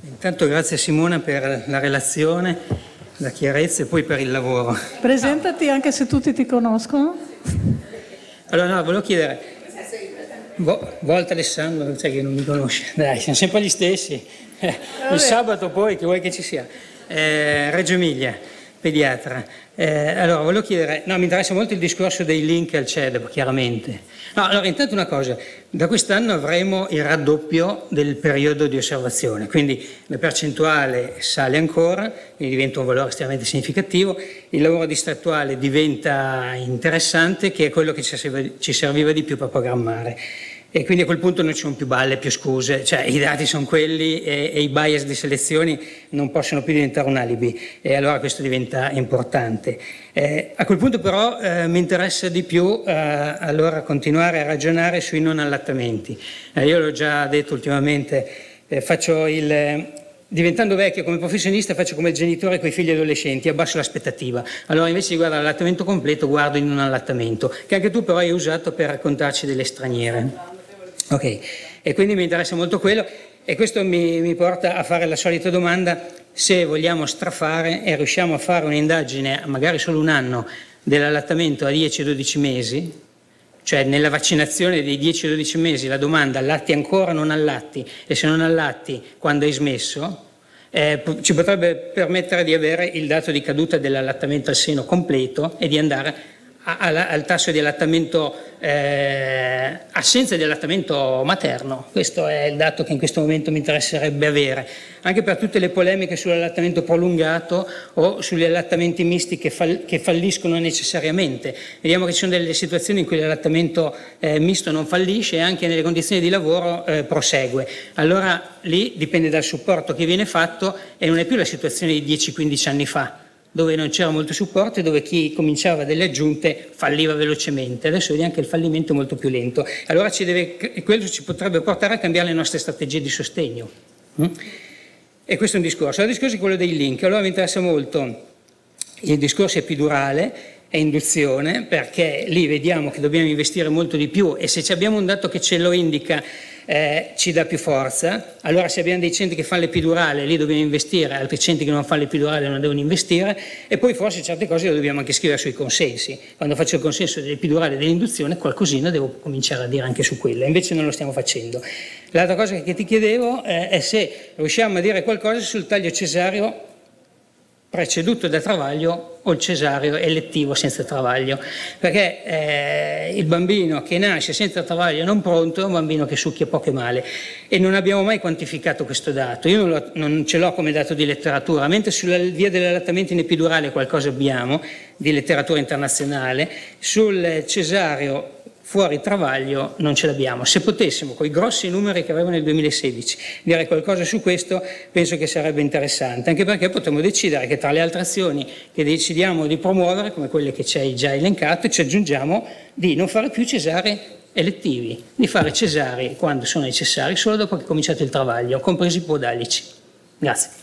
Intanto grazie Simona per la relazione, la chiarezza e poi per il lavoro. Presentati anche se tutti ti conoscono. Allora no, volevo chiedere, Volta Alessandro, sai che non mi conosce, dai, siamo sempre gli stessi. Il sabato poi che vuoi che ci sia. Reggio Emilia, pediatra. Allora volevo chiedere, no, mi interessa molto il discorso dei link al CEDEP, chiaramente. No, allora intanto una cosa, da quest'anno avremo il raddoppio del periodo di osservazione, quindi la percentuale sale ancora, quindi diventa un valore estremamente significativo, il lavoro distrettuale diventa interessante, che è quello che ci serviva di più per programmare. E quindi a quel punto non ci sono più balle, più scuse, cioè i dati sono quelli e i bias di selezioni non possono più diventare un alibi, e allora questo diventa importante. A quel punto però mi interessa di più allora continuare a ragionare sui non allattamenti. Io l'ho già detto ultimamente, diventando vecchio come professionista faccio come il genitore con i figli adolescenti, abbasso l'aspettativa. Allora invece di guardare l'allattamento completo guardo il non allattamento, che anche tu però hai usato per raccontarci delle straniere. Ok, e quindi mi interessa molto quello, e questo mi porta a fare la solita domanda: se vogliamo strafare e riusciamo a fare un'indagine, magari solo un anno, dell'allattamento a 10-12 mesi, cioè nella vaccinazione dei 10-12 mesi, la domanda allatti ancora o non allatti, e se non allatti quando hai smesso, ci potrebbe permettere di avere il dato di caduta dell'allattamento al seno completo e di andare al tasso di allattamento, assenza di allattamento materno. Questo è il dato che in questo momento mi interesserebbe avere, anche per tutte le polemiche sull'allattamento prolungato o sugli allattamenti misti che falliscono necessariamente. Vediamo che ci sono delle situazioni in cui l'allattamento misto non fallisce e anche nelle condizioni di lavoro prosegue. Allora lì dipende dal supporto che viene fatto e non è più la situazione di 10-15 anni fa, dove non c'era molto supporto e dove chi cominciava delle aggiunte falliva velocemente. Adesso vediamo che il fallimento è molto più lento. Allora quello ci potrebbe portare a cambiare le nostre strategie di sostegno. E questo è un discorso. Il discorso è quello dei link. Allora mi interessa molto il discorso epidurale e induzione, perché lì vediamo che dobbiamo investire molto di più, e se abbiamo un dato che ce lo indica ci dà più forza. Allora se abbiamo dei centri che fanno l'epidurale, lì dobbiamo investire, altri centri che non fanno l'epidurale non devono investire, e poi forse certe cose le dobbiamo anche scrivere sui consensi. Quando faccio il consenso dell'epidurale e dell'induzione qualcosina devo cominciare a dire anche su quella, invece non lo stiamo facendo. L'altra cosa che ti chiedevo è se riusciamo a dire qualcosa sul taglio cesareo preceduto da travaglio o il cesareo elettivo senza travaglio, perché il bambino che nasce senza travaglio non pronto è un bambino che succhia poco e male, e non abbiamo mai quantificato questo dato. Io non ce l'ho come dato di letteratura, mentre sulla via dell'allattamento in epidurale qualcosa abbiamo di letteratura internazionale, sul cesareo fuori travaglio non ce l'abbiamo. Se potessimo, con i grossi numeri che avevamo nel 2016, dire qualcosa su questo, penso che sarebbe interessante, anche perché potremmo decidere che tra le altre azioni che decidiamo di promuovere, come quelle che ci hai già elencato, ci aggiungiamo di non fare più cesarei elettivi, di fare cesarei quando sono necessari, solo dopo che è cominciato il travaglio, compresi i podalici. Grazie.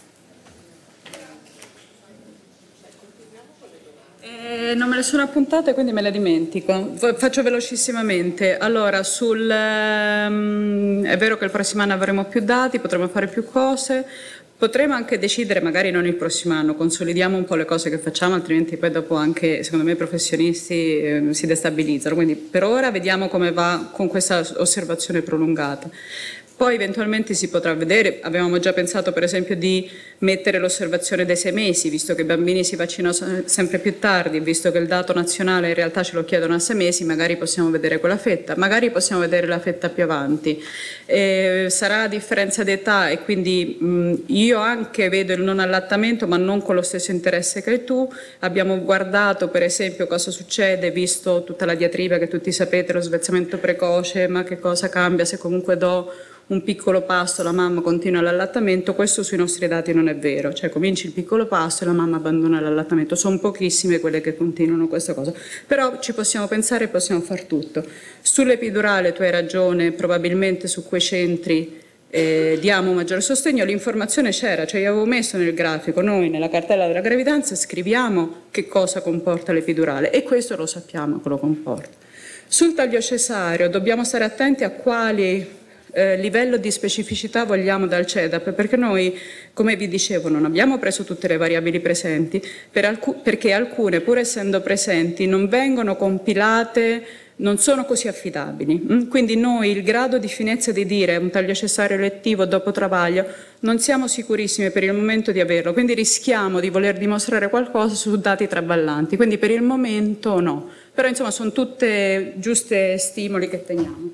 Non me le sono appuntate, quindi me le dimentico. Faccio velocissimamente. Allora, è vero che il prossimo anno avremo più dati, potremo fare più cose, potremo anche decidere, magari non il prossimo anno, consolidiamo un po' le cose che facciamo, altrimenti poi dopo anche, secondo me, i professionisti si destabilizzano. Quindi per ora vediamo come va con questa osservazione prolungata. Poi eventualmente si potrà vedere, avevamo già pensato per esempio di mettere l'osservazione dei 6 mesi, visto che i bambini si vaccinano sempre più tardi, visto che il dato nazionale in realtà ce lo chiedono a 6 mesi, magari possiamo vedere quella fetta, magari possiamo vedere la fetta più avanti. Sarà a differenza d'età, e quindi io anche vedo il non allattamento, ma non con lo stesso interesse che tu. Abbiamo guardato per esempio cosa succede, visto tutta la diatriba che tutti sapete, lo svezzamento precoce, ma che cosa cambia se comunque do un piccolo pasto, la mamma continua l'allattamento. Questo sui nostri dati non è vero, cioè cominci il piccolo pasto e la mamma abbandona l'allattamento. Sono pochissime quelle che continuano questa cosa, però ci possiamo pensare e possiamo far tutto. Sull'epidurale tu hai ragione, probabilmente su quei centri diamo maggiore sostegno. L'informazione c'era, cioè io avevo messo nel grafico, noi nella cartella della gravidanza scriviamo che cosa comporta l'epidurale, e questo lo sappiamo che lo comporta. Sul taglio cesareo dobbiamo stare attenti a quali livello di specificità vogliamo dal CEDAP, perché noi, come vi dicevo, non abbiamo preso tutte le variabili presenti, perché alcune, pur essendo presenti, non vengono compilate, non sono così affidabili. Quindi noi il grado di finezza di dire un taglio cesareo elettivo dopo travaglio non siamo sicurissimi per il momento di averlo, quindi rischiamo di voler dimostrare qualcosa su dati traballanti, quindi per il momento no. Però insomma sono tutte giuste stimoli che teniamo.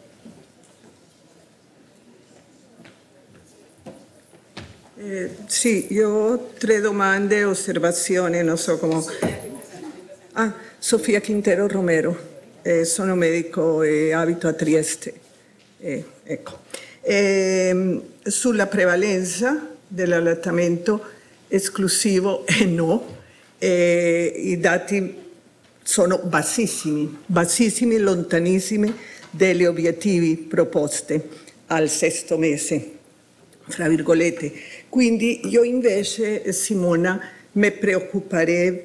Sì, io ho 3 domande e osservazioni, non so come... Sofia Quintero Romero. Sono medico e abito a Trieste. Ecco. Sulla prevalenza dell'allattamento esclusivo no, i dati sono bassissimi, lontanissimi dagli obiettivi proposti al 6º mese, fra virgolette. Quindi io invece, Simona, mi preoccuperei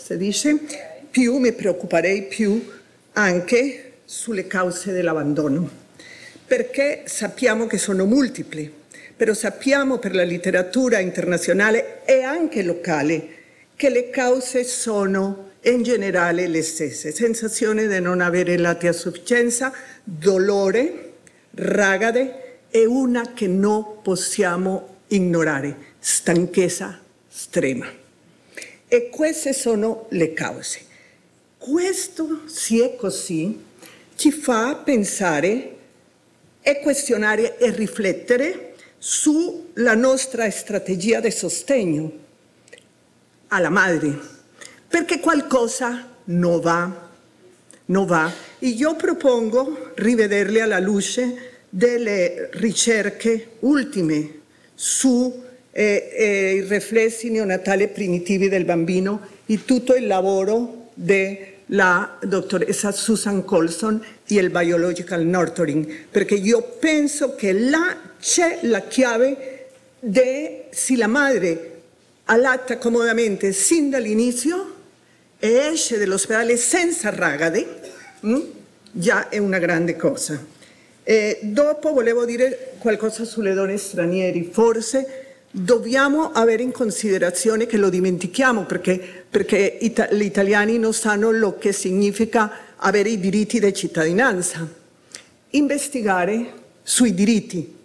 più anche sulle cause dell'abbandono, perché sappiamo che sono multipli, però sappiamo per la letteratura internazionale e anche locale che le cause sono in generale le stesse: sensazione di non avere latte a sufficienza, dolore, ragade e una che non possiamo ignorare: stanchezza estrema. E queste sono le cause. Questo, se è così, ci fa pensare e questionare e riflettere sulla nostra strategia di sostegno alla madre, perché qualcosa non va. E io propongo rivederle alla luce delle ricerche ultime su i riflessi neonatali primitivi del bambino e tutto il lavoro della dottoressa Susan Colson e il biological nurturing, perché io penso che là c'è la chiave di se la madre allatta comodamente sin dall'inizio e esce dall'ospedale senza ragade, già è una grande cosa. Dopo volevo dire qualcosa sulle donne straniere. Forse dobbiamo avere in considerazione che lo dimentichiamo, perché gli italiani non sanno lo che significa avere i diritti di cittadinanza. Investigare sui diritti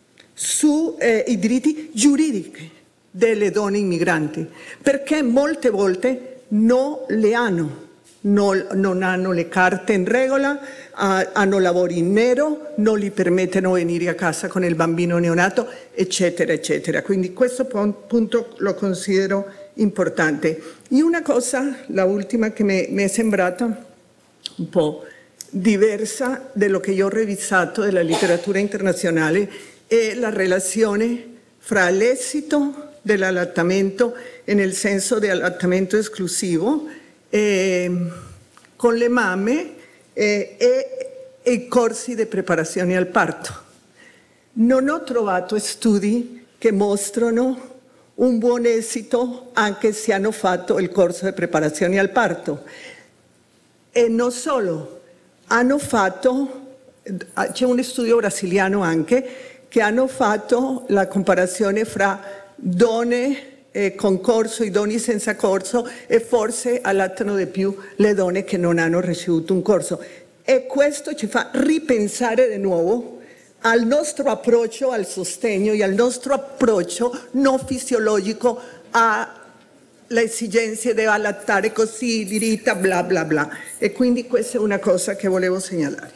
giuridici delle donne immigranti, perché molte volte non le hanno. Non hanno le carte in regola, hanno lavori in nero, non gli permettono di venire a casa con il bambino neonato, eccetera, eccetera. Quindi questo punto lo considero importante. E una cosa, la ultima, che mi è sembrata un po' diversa da quello che io ho revisato della letteratura internazionale, è la relazione fra l'esito dell'allattamento, nel senso di allattamento esclusivo, con le mamme e i corsi di preparazione al parto. Non ho trovato studi che mostrano un buon esito anche se hanno fatto il corso di preparazione al parto. E non solo, hanno fatto, c'è un studio brasiliano anche, che hanno fatto la comparazione fra donne con corso e donne senza corso, e forse allattano di più le donne che non hanno ricevuto un corso. E questo ci fa ripensare di nuovo al nostro approccio al sostegno e al nostro approccio non fisiologico alle esigenze di allattare così, diritta, bla bla bla. E quindi questa è una cosa che volevo segnalare.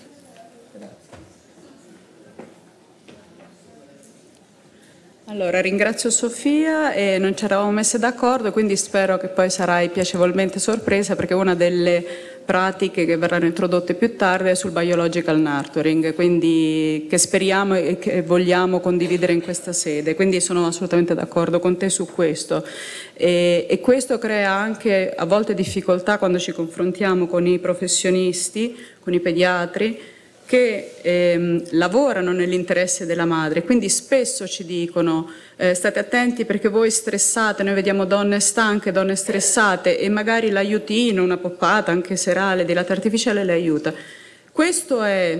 Allora, ringrazio Sofia e non ci eravamo messe d'accordo, quindi spero che poi sarai piacevolmente sorpresa, perché una delle pratiche che verranno introdotte più tardi è sul biological nurturing, quindi che speriamo e che vogliamo condividere in questa sede, quindi sono assolutamente d'accordo con te su questo. E questo crea anche a volte difficoltà quando ci confrontiamo con i professionisti, con i pediatri, che lavorano nell'interesse della madre, quindi spesso ci dicono state attenti perché voi stressate, noi vediamo donne stanche, donne stressate, e magari l'aiutino, una poppata anche serale di latte artificiale le aiuta. Questo è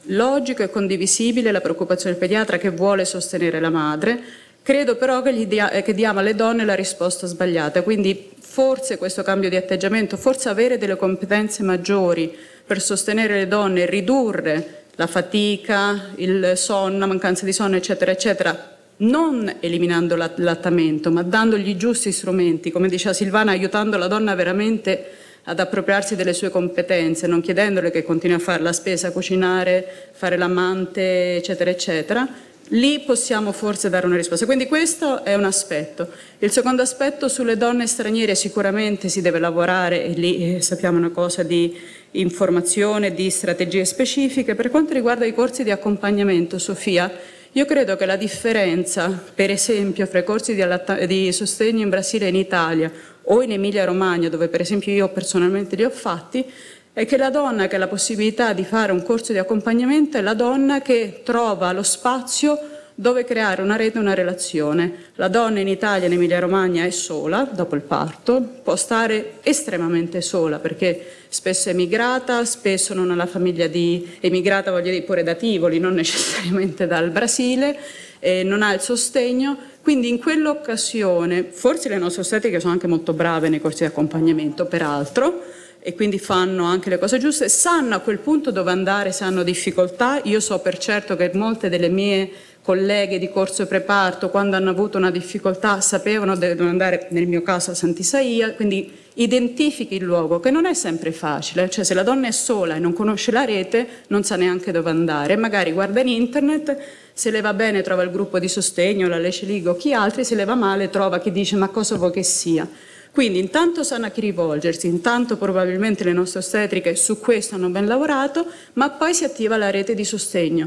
logico e condivisibile la preoccupazione del pediatra che vuole sostenere la madre. Credo però che diamo alle donne la risposta sbagliata, quindi forse questo cambio di atteggiamento, forse avere delle competenze maggiori per sostenere le donne e ridurre la fatica, il sonno, la mancanza di sonno, eccetera, eccetera, non eliminando l'allattamento, ma dandogli i giusti strumenti, come diceva Silvana, aiutando la donna veramente ad appropriarsi delle sue competenze, non chiedendole che continui a fare la spesa, cucinare, fare l'amante, eccetera, eccetera. Lì possiamo forse dare una risposta. Quindi questo è un aspetto. Il secondo aspetto, sulle donne straniere sicuramente si deve lavorare, e lì sappiamo una cosa di informazione, di strategie specifiche. Per quanto riguarda i corsi di accompagnamento, Sofia, io credo che la differenza, per esempio, fra i corsi di sostegno in Brasile e in Italia o in Emilia-Romagna, dove per esempio io personalmente li ho fatti, è che la donna che ha la possibilità di fare un corso di accompagnamento è la donna che trova lo spazio dove creare una rete, una relazione. La donna in Italia, in Emilia-Romagna, è sola dopo il parto, può stare estremamente sola perché spesso è emigrata, spesso non ha la famiglia emigrata, voglio dire, pure da Tivoli, non necessariamente dal Brasile, non ha il sostegno. Quindi in quell'occasione, forse le nostre ostetriche sono anche molto brave nei corsi di accompagnamento, peraltro, e quindi fanno anche le cose giuste, sanno a quel punto dove andare se hanno difficoltà. Io so per certo che molte delle mie colleghe di corso preparto, quando hanno avuto una difficoltà, sapevano dove devono andare, nel mio caso a Sant'Isaia, quindi identifichi il luogo, che non è sempre facile, cioè se la donna è sola e non conosce la rete, non sa neanche dove andare, magari guarda in internet, se le va bene trova il gruppo di sostegno, la Lecce Liga o chi altri, se le va male trova chi dice ma cosa vuoi che sia. Quindi intanto sanno a chi rivolgersi, intanto probabilmente le nostre ostetriche su questo hanno ben lavorato, ma poi si attiva la rete di sostegno.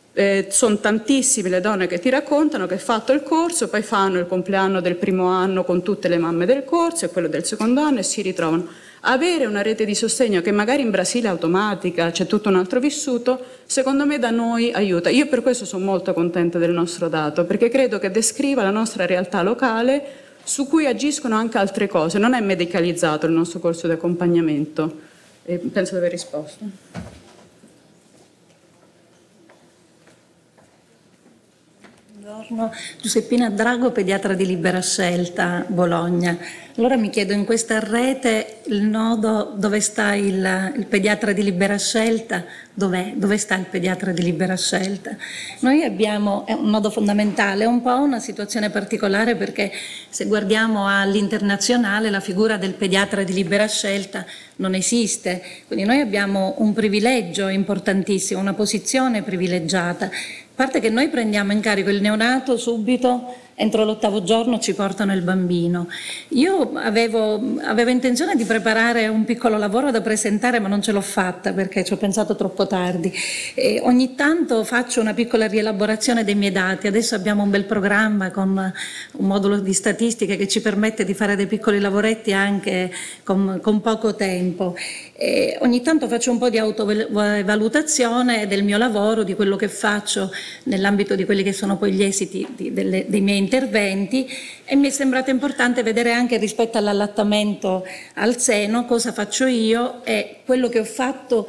Sono tantissime le donne che ti raccontano che fatto il corso, poi fanno il compleanno del primo anno con tutte le mamme del corso e quello del secondo anno e si ritrovano. Avere una rete di sostegno che magari in Brasile è automatica, c'è tutto un altro vissuto, secondo me da noi aiuta. Io per questo sono molto contenta del nostro dato, perché credo che descriva la nostra realtà locale su cui agiscono anche altre cose. Non è medicalizzato il nostro corso di accompagnamento. Penso di aver risposto. Buongiorno, Giuseppina Drago, pediatra di Libera Scelta, Bologna. Allora mi chiedo, in questa rete il nodo, dove sta il pediatra di Libera Scelta? Dove sta il pediatra di Libera Scelta? Noi abbiamo, è un nodo fondamentale, è un po' una situazione particolare perché se guardiamo all'internazionale la figura del pediatra di Libera Scelta non esiste, quindi noi abbiamo un privilegio importantissimo, una posizione privilegiata. A parte che noi prendiamo in carico il neonato subito, entro l'8° giorno ci portano il bambino. Io avevo intenzione di preparare un piccolo lavoro da presentare, ma non ce l'ho fatta perché ci ho pensato troppo tardi. Ogni tanto faccio una piccola rielaborazione dei miei dati. Adesso abbiamo un bel programma con un modulo di statistiche che ci permette di fare dei piccoli lavoretti anche con poco tempo. Ogni tanto faccio un po' di autovalutazione del mio lavoro, di quello che faccio nell'ambito di quelli che sono poi gli esiti dei miei interventi, e mi è sembrato importante vedere anche rispetto all'allattamento al seno cosa faccio io e quello che ho fatto,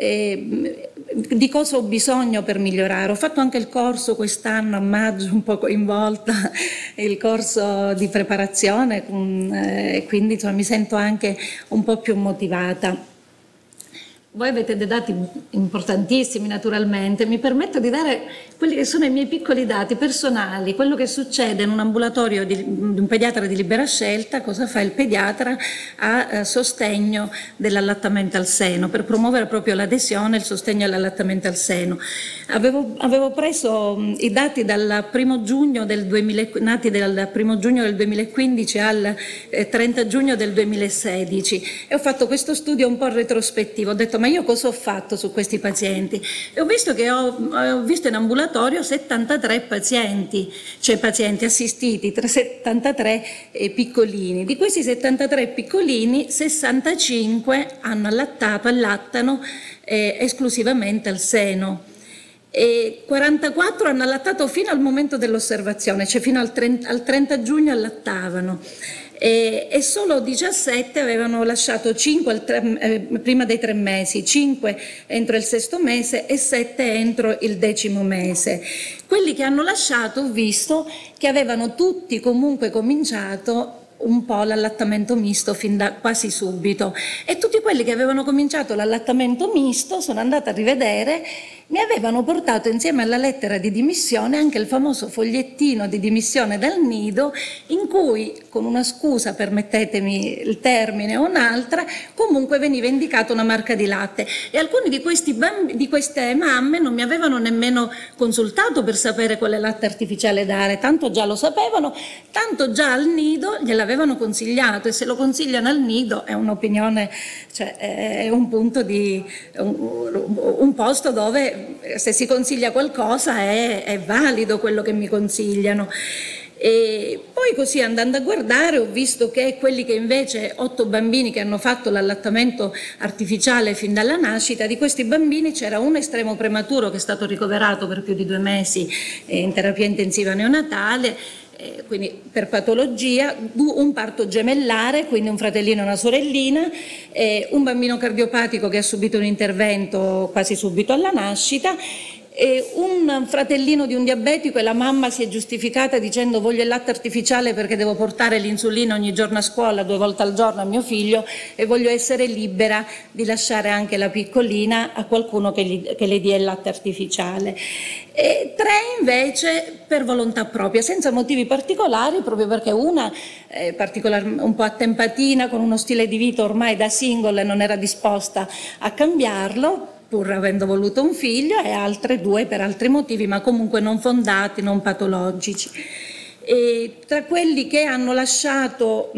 di cosa ho bisogno per migliorare. Ho fatto anche il corso quest'anno a maggio, un po' coinvolta, il corso di preparazione, quindi insomma, mi sento anche un po' più motivata. Voi avete dei dati importantissimi naturalmente, mi permetto di dare quelli che sono i miei piccoli dati personali, quello che succede in un ambulatorio di un pediatra di Libera Scelta, cosa fa il pediatra a sostegno dell'allattamento al seno, per promuovere proprio l'adesione e il sostegno all'allattamento al seno. Avevo preso i dati dal 1° giugno del 2000, nati dal 1° giugno del 2015 al 30 giugno del 2016 e ho fatto questo studio un po' retrospettivo. Ho detto ma io cosa ho fatto su questi pazienti? E ho visto che ho visto in ambulatorio 73 pazienti, cioè pazienti assistiti, 73 piccolini. Di questi 73 piccolini, 65 allattano esclusivamente al seno. E 44 hanno allattato fino al momento dell'osservazione, cioè fino al 30 giugno allattavano. e solo 17 avevano lasciato 5 prima dei 3 mesi, 5 entro il 6° mese e 7 entro il 10° mese. Quelli che hanno lasciato, ho visto che avevano tutti comunque cominciato un po' l'allattamento misto fin da quasi subito, e tutti quelli che avevano cominciato l'allattamento misto, sono andata a rivedere, mi avevano portato insieme alla lettera di dimissione anche il famoso fogliettino di dimissione dal nido, in cui, con una scusa, permettetemi il termine, o un'altra, comunque veniva indicata una marca di latte, e alcuni di queste mamme non mi avevano nemmeno consultato per sapere quale latte artificiale dare, tanto già lo sapevano, tanto già al nido gliel'avevano consigliato, e se lo consigliano al nido è un'opinione, cioè è un punto di un posto dove se si consiglia qualcosa è valido quello che mi consigliano. E poi così, andando a guardare, ho visto che quelli che invece 8 bambini che hanno fatto l'allattamento artificiale fin dalla nascita, di questi bambini c'era un estremo prematuro che è stato ricoverato per più di 2 mesi in terapia intensiva neonatale, quindi per patologia, un parto gemellare, quindi un fratellino e una sorellina, un bambino cardiopatico che ha subito un intervento quasi subito alla nascita, un fratellino di un diabetico, e la mamma si è giustificata dicendo: voglio il latte artificiale perché devo portare l'insulina ogni giorno a scuola 2 volte al giorno a mio figlio e voglio essere libera di lasciare anche la piccolina a qualcuno che le dia il latte artificiale. E 3 invece per volontà propria, senza motivi particolari, proprio perché una un po' attempatina, con uno stile di vita ormai da single e non era disposta a cambiarlo, pur avendo voluto un figlio, e altre 2 per altri motivi, ma comunque non fondati, non patologici. E tra quelli che hanno lasciato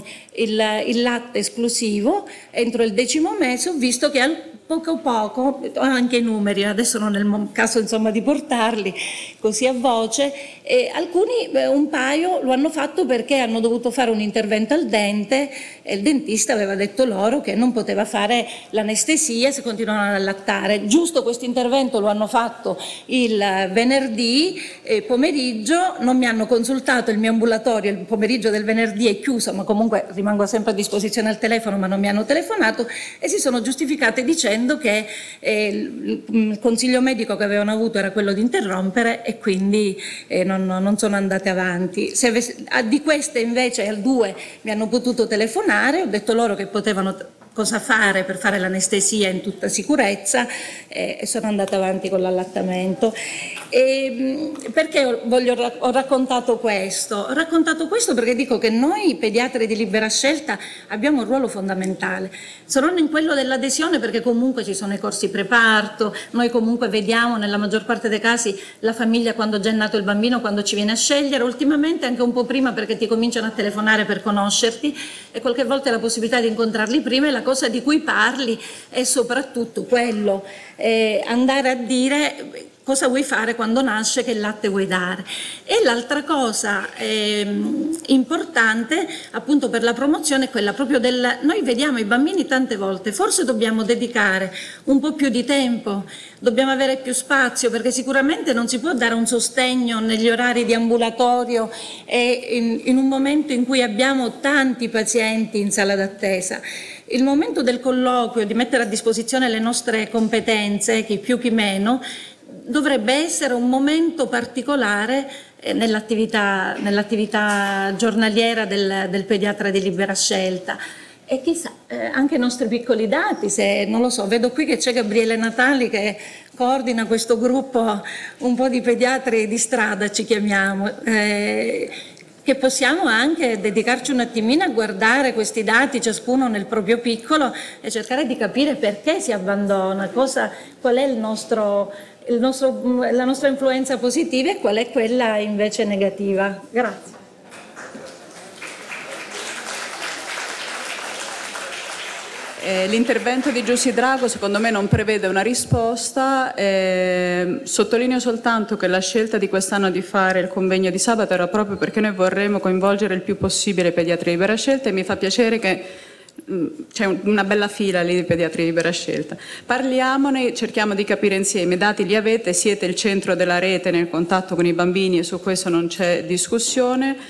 il latte esclusivo entro il 10° mese, ho visto che poco, anche i numeri, adesso non è il caso insomma di portarli così a voce, alcuni, un paio, lo hanno fatto perché hanno dovuto fare un intervento al dente e il dentista aveva detto loro che non poteva fare l'anestesia se continuavano ad allattare. Giusto questo intervento lo hanno fatto il venerdì pomeriggio, non mi hanno consultato, il mio ambulatorio il pomeriggio del venerdì è chiuso, ma comunque rimango sempre a disposizione al telefono, ma non mi hanno telefonato, e si sono giustificate dicendo che il consiglio medico che avevano avuto era quello di interrompere, e quindi non sono andate avanti. Di queste invece 2 mi hanno potuto telefonare, ho detto loro che potevano cosa fare per fare l'anestesia in tutta sicurezza, e sono andata avanti con l'allattamento. Perché ho raccontato questo? Ho raccontato questo perché dico che noi pediatri di libera scelta abbiamo un ruolo fondamentale, se non in quello dell'adesione, perché comunque ci sono i corsi preparto, noi comunque vediamo nella maggior parte dei casi la famiglia quando già è nato il bambino, quando ci viene a scegliere, ultimamente anche un po' prima, perché ti cominciano a telefonare per conoscerti e qualche volta hai la possibilità di incontrarli prima, e la cosa di cui parli è soprattutto quello, andare a dire cosa vuoi fare quando nasce, che latte vuoi dare. E l'altra cosa importante appunto per la promozione è quella proprio noi vediamo i bambini tante volte, forse dobbiamo dedicare un po' più di tempo, dobbiamo avere più spazio, perché sicuramente non si può dare un sostegno negli orari di ambulatorio e in un momento in cui abbiamo tanti pazienti in sala d'attesa. Il momento del colloquio, di mettere a disposizione le nostre competenze, chi più chi meno, dovrebbe essere un momento particolare nell'attività giornaliera del pediatra di libera scelta. E chissà, anche i nostri piccoli dati, se non lo so, vedo qui che c'è Gabriele Natali che coordina questo gruppo un po' di pediatri di strada, ci chiamiamo, che possiamo anche dedicarci un attimino a guardare questi dati, ciascuno nel proprio piccolo, e cercare di capire perché si abbandona, qual è la nostra influenza positiva e qual è quella invece negativa. Grazie. L'intervento di Giussi Drago secondo me non prevede una risposta, sottolineo soltanto che la scelta di quest'anno di fare il convegno di sabato era proprio perché noi vorremmo coinvolgere il più possibile i pediatri di libera scelta, e mi fa piacere che c'è una bella fila lì di pediatri di libera scelta. Parliamone, cerchiamo di capire insieme, i dati li avete, siete il centro della rete nel contatto con i bambini e su questo non c'è discussione.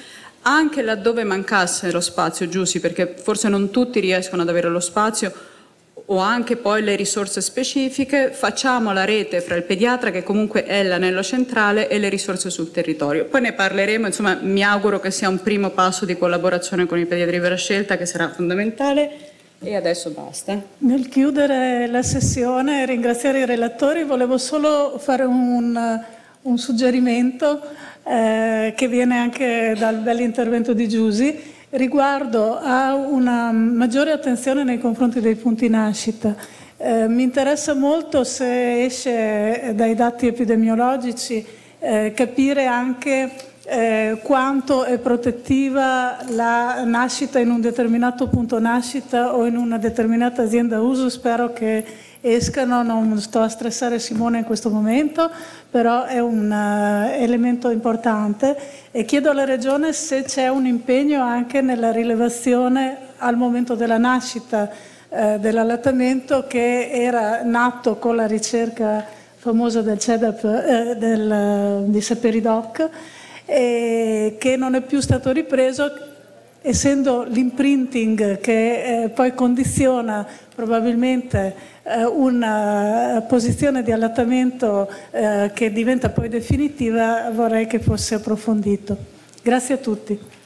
anche laddove mancasse lo spazio, Giussi, perché forse non tutti riescono ad avere lo spazio o anche poi le risorse specifiche, facciamo la rete fra il pediatra, che comunque è l'anello centrale, e le risorse sul territorio. Poi ne parleremo, insomma mi auguro che sia un primo passo di collaborazione con i pediatri libera scelta che sarà fondamentale, e adesso basta. Nel chiudere la sessione e ringraziare i relatori, volevo solo fare un suggerimento che viene anche dal bell'intervento di Giusy, riguardo a una maggiore attenzione nei confronti dei punti nascita. Mi interessa molto, se esce dai dati epidemiologici, capire anche quanto è protettiva la nascita in un determinato punto nascita o in una determinata azienda uso. Spero che escano, non sto a stressare Simone in questo momento, però è un elemento importante, e chiedo alla Regione se c'è un impegno anche nella rilevazione al momento della nascita dell'allattamento, che era nato con la ricerca famosa del CEDAP di Saperidoc, e che non è più stato ripreso, essendo l'imprinting che poi condiziona probabilmente una posizione di allattamento che diventa poi definitiva. Vorrei che fosse approfondito. Grazie a tutti.